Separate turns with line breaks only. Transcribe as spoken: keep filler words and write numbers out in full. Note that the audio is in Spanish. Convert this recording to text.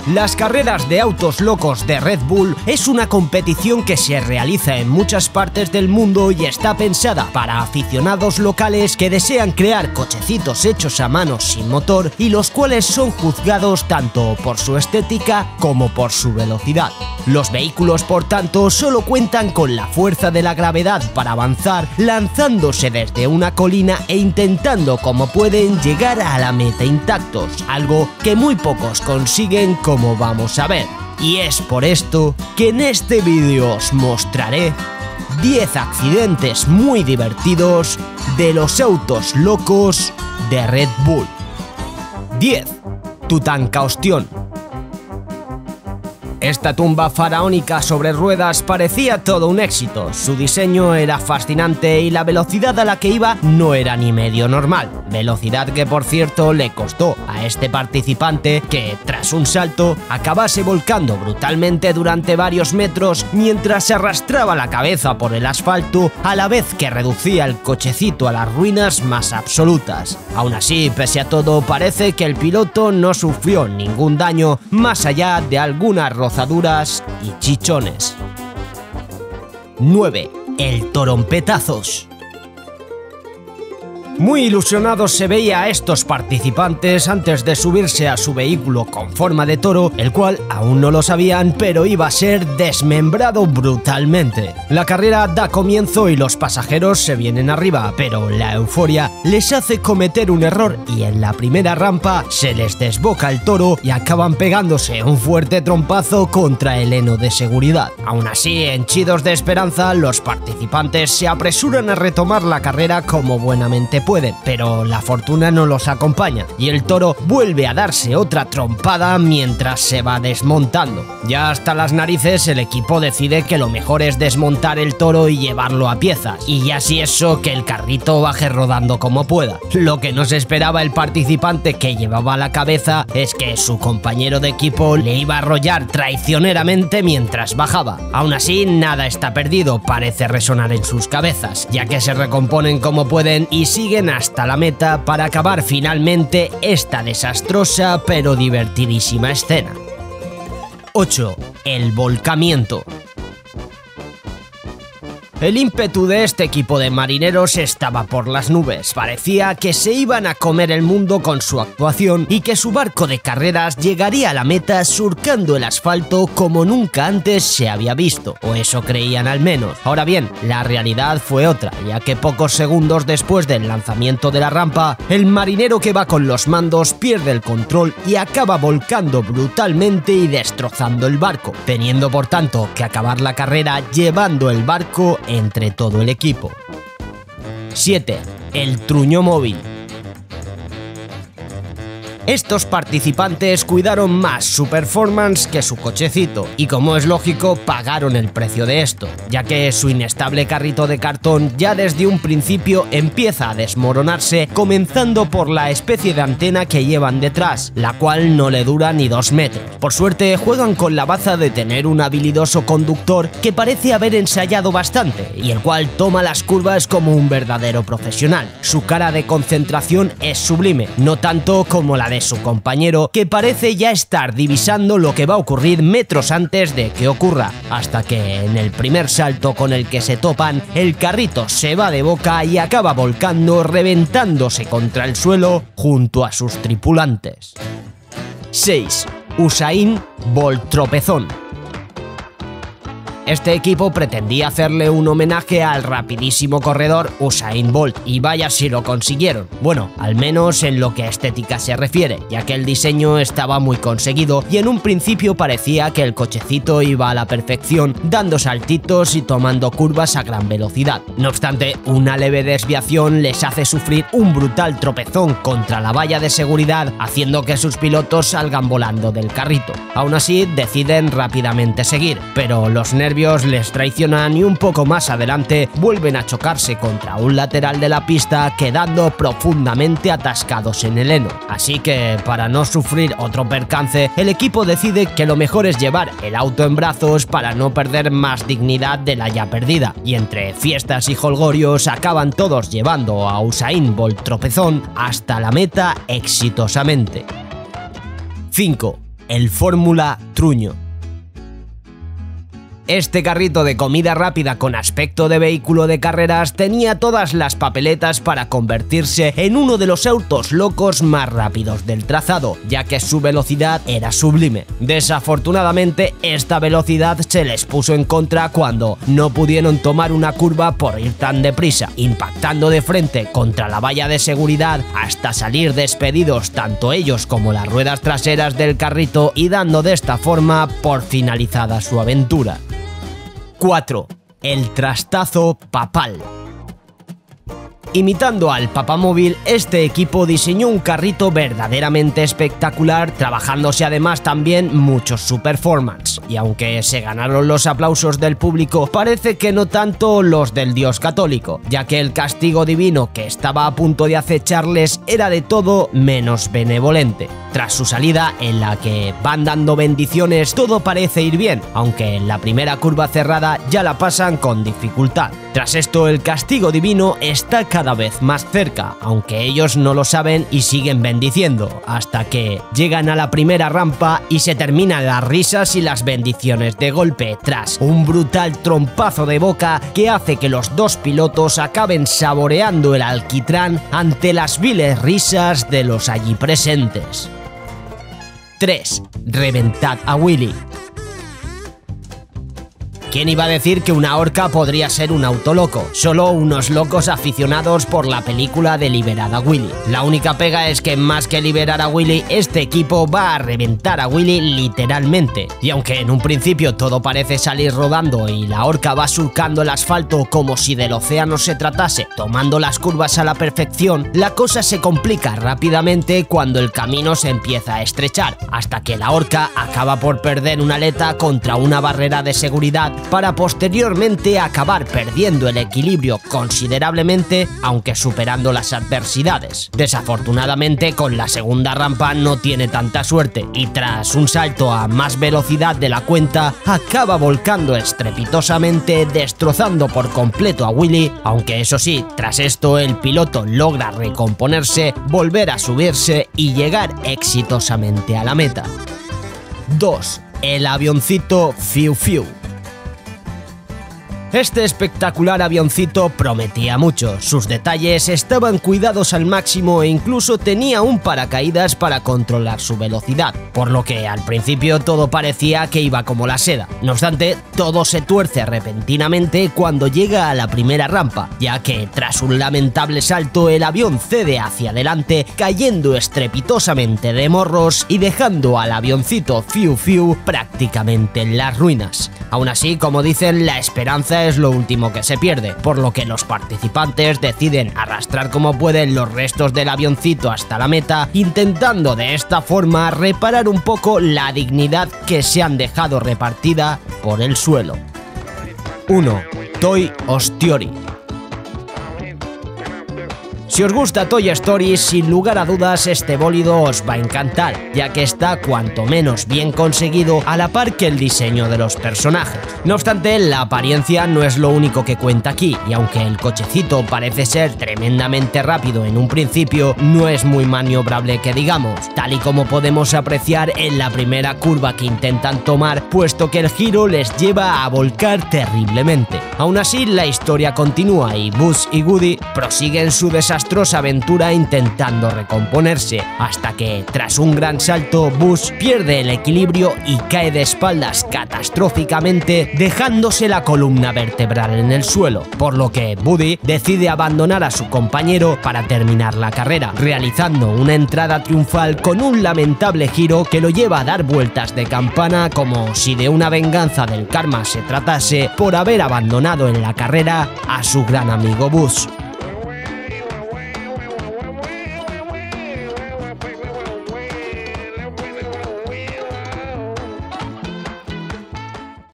Las carreras de autos locos de Red Bull es una competición que se realiza en muchas partes del mundo y está pensada para aficionados locales que desean crear cochecitos hechos a mano sin motor y los cuales son juzgados tanto por su estética como por su velocidad. Los vehículos, por tanto, solo cuentan con la fuerza de la gravedad para avanzar, lanzándose desde una colina e intentando como pueden llegar a la meta intactos, algo que muy pocos consiguen, como vamos a ver. Y es por esto que en este vídeo os mostraré diez accidentes muy divertidos de los autos locos de Red Bull. diez. Tutankaostión. Esta tumba faraónica sobre ruedas parecía todo un éxito, su diseño era fascinante y la velocidad a la que iba no era ni medio normal, velocidad que por cierto le costó a este participante que, tras un salto, acabase volcando brutalmente durante varios metros mientras se arrastraba la cabeza por el asfalto a la vez que reducía el cochecito a las ruinas más absolutas. Aún así, pese a todo, parece que el piloto no sufrió ningún daño más allá de algunas rozaduras y chichones. nueve. El torompetazos. Muy ilusionados se veía a estos participantes antes de subirse a su vehículo con forma de toro, el cual aún no lo sabían, pero iba a ser desmembrado brutalmente. La carrera da comienzo y los pasajeros se vienen arriba, pero la euforia les hace cometer un error y en la primera rampa se les desboca el toro y acaban pegándose un fuerte trompazo contra el heno de seguridad. Aún así, henchidos de esperanza, los participantes se apresuran a retomar la carrera como buenamente pueden, pero la fortuna no los acompaña y el toro vuelve a darse otra trompada mientras se va desmontando. Ya hasta las narices, el equipo decide que lo mejor es desmontar el toro y llevarlo a piezas, y ya si eso, que el carrito baje rodando como pueda. Lo que no se esperaba el participante que llevaba la cabeza es que su compañero de equipo le iba a arrollar traicioneramente mientras bajaba. Aún así, nada está perdido, parece resonar en sus cabezas, ya que se recomponen como pueden y siguen hasta la meta para acabar finalmente esta desastrosa pero divertidísima escena. ocho. El volcamiento. El ímpetu de este equipo de marineros estaba por las nubes, parecía que se iban a comer el mundo con su actuación y que su barco de carreras llegaría a la meta surcando el asfalto como nunca antes se había visto, o eso creían al menos. Ahora bien, la realidad fue otra, ya que pocos segundos después del lanzamiento de la rampa, el marinero que va con los mandos pierde el control y acaba volcando brutalmente y destrozando el barco, teniendo por tanto que acabar la carrera llevando el barco entre todo el equipo. siete. El truño móvil. Estos participantes cuidaron más su performance que su cochecito y, como es lógico, pagaron el precio de esto, ya que su inestable carrito de cartón ya desde un principio empieza a desmoronarse, comenzando por la especie de antena que llevan detrás, la cual no le dura ni dos metros. Por suerte, juegan con la baza de tener un habilidoso conductor que parece haber ensayado bastante y el cual toma las curvas como un verdadero profesional. Su cara de concentración es sublime, no tanto como la de su compañero, que parece ya estar divisando lo que va a ocurrir metros antes de que ocurra, hasta que en el primer salto con el que se topan, el carrito se va de boca y acaba volcando, reventándose contra el suelo junto a sus tripulantes. seis. Usain Bolt tropezón. Este equipo pretendía hacerle un homenaje al rapidísimo corredor Usain Bolt, y vaya si lo consiguieron. Bueno, al menos en lo que a estética se refiere, ya que el diseño estaba muy conseguido y en un principio parecía que el cochecito iba a la perfección, dando saltitos y tomando curvas a gran velocidad. No obstante, una leve desviación les hace sufrir un brutal tropezón contra la valla de seguridad, haciendo que sus pilotos salgan volando del carrito. Aún así, deciden rápidamente seguir, pero los nervios les traicionan y un poco más adelante vuelven a chocarse contra un lateral de la pista, quedando profundamente atascados en el heno. Así que, para no sufrir otro percance, el equipo decide que lo mejor es llevar el auto en brazos para no perder más dignidad de la ya perdida, y entre fiestas y jolgorios acaban todos llevando a Usain Bolt tropezón hasta la meta exitosamente. cinco. el Fórmula Truño. Este carrito de comida rápida con aspecto de vehículo de carreras tenía todas las papeletas para convertirse en uno de los autos locos más rápidos del trazado, ya que su velocidad era sublime. Desafortunadamente, esta velocidad se les puso en contra cuando no pudieron tomar una curva por ir tan deprisa, impactando de frente contra la valla de seguridad hasta salir despedidos tanto ellos como las ruedas traseras del carrito y dando de esta forma por finalizada su aventura. cuatro. El trastazo papal. Imitando al papamóvil, este equipo diseñó un carrito verdaderamente espectacular, trabajándose además también mucho su performance. Y aunque se ganaron los aplausos del público, parece que no tanto los del dios católico, ya que el castigo divino que estaba a punto de acecharles era de todo menos benevolente. Tras su salida, en la que van dando bendiciones, todo parece ir bien, aunque en la primera curva cerrada ya la pasan con dificultad. Tras esto, el castigo divino está cada vez más cerca, aunque ellos no lo saben y siguen bendiciendo, hasta que llegan a la primera rampa y se terminan las risas y las bendiciones de golpe, tras un brutal trompazo de boca que hace que los dos pilotos acaben saboreando el alquitrán ante las viles risas de los allí presentes. tres. Reventad a Willy. ¿Quién iba a decir que una orca podría ser un auto loco? Solo unos locos aficionados por la película de Liberad a Willy. La única pega es que más que liberar a Willy, este equipo va a reventar a Willy literalmente. Y aunque en un principio todo parece salir rodando y la orca va surcando el asfalto como si del océano se tratase, tomando las curvas a la perfección, la cosa se complica rápidamente cuando el camino se empieza a estrechar, hasta que la orca acaba por perder una aleta contra una barrera de seguridad, para posteriormente acabar perdiendo el equilibrio considerablemente, aunque superando las adversidades. Desafortunadamente, con la segunda rampa no tiene tanta suerte y tras un salto a más velocidad de la cuenta, acaba volcando estrepitosamente, destrozando por completo a Willy, aunque eso sí, tras esto el piloto logra recomponerse, volver a subirse y llegar exitosamente a la meta. dos. El avioncito Fiu Fiu. Este espectacular avioncito prometía mucho, sus detalles estaban cuidados al máximo e incluso tenía un paracaídas para controlar su velocidad, por lo que al principio todo parecía que iba como la seda. No obstante, todo se tuerce repentinamente cuando llega a la primera rampa, ya que tras un lamentable salto el avión cede hacia adelante, cayendo estrepitosamente de morros y dejando al avioncito Fiu Fiu prácticamente en las ruinas. Aún así, como dicen, la esperanza es lo último que se pierde, por lo que los participantes deciden arrastrar como pueden los restos del avioncito hasta la meta, intentando de esta forma reparar un poco la dignidad que se han dejado repartida por el suelo. uno. Toy Story. Si os gusta Toy Story, sin lugar a dudas este bólido os va a encantar, ya que está cuanto menos bien conseguido a la par que el diseño de los personajes. No obstante, la apariencia no es lo único que cuenta aquí, y aunque el cochecito parece ser tremendamente rápido en un principio, no es muy maniobrable que digamos, tal y como podemos apreciar en la primera curva que intentan tomar, puesto que el giro les lleva a volcar terriblemente. Aún así, la historia continúa y Buzz y Woody prosiguen su desastrosa aventura intentando recomponerse, hasta que, tras un gran salto, Buzz pierde el equilibrio y cae de espaldas catastróficamente, dejándose la columna vertebral en el suelo, por lo que Woody decide abandonar a su compañero para terminar la carrera, realizando una entrada triunfal con un lamentable giro que lo lleva a dar vueltas de campana como si de una venganza del karma se tratase por haber abandonado en la carrera a su gran amigo Buzz.